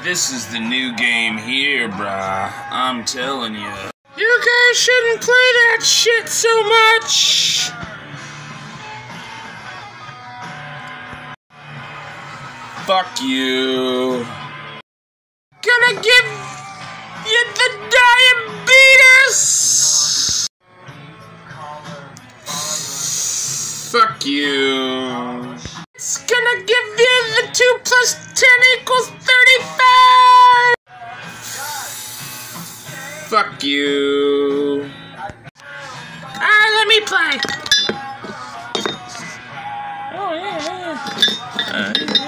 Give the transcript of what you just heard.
This is the new game here, brah. I'm telling you. You guys shouldn't play that shit so much. Fuck you. Gonna give you the diabetes. Fuck you. It's gonna give you the 2 + 10 = 35. Fuck you. Alright, let me play. Oh, yeah.